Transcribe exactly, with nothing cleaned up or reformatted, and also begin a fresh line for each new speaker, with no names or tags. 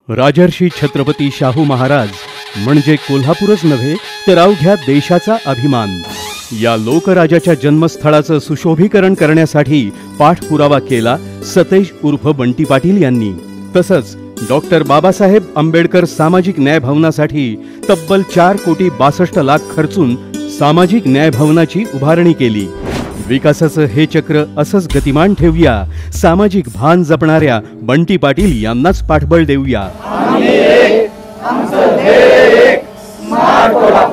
राजर्षी छत्रपती शाहू महाराज म्हणजे कोल्हापूरच नव्हे तर अवघ्या देशाचा अभिमान। या लोकराजाच्या जन्मस्थळाचं सुशोभीकरण करण्यासाठी पाठपुरावा केला सतेज उर्फ बंटी पाटील यांनी। तसंच डॉक्टर बाबासाहेब आंबेडकर सामाजिक न्याय भवनासाठी तब्बल चार कोटी बासष्ट लाख खर्चून सामाजिक न्याय भवनाची उभारणी केली। विकासाचं हे चक्र असंच गतिमान ठेवूया, सामाजिक भान जपणाऱ्या बंटी पाटील यांनाच पाठबळ देऊया।
आम्ही एक, आमचं ध्येय एक, स्मार्ट कोल्हापूर।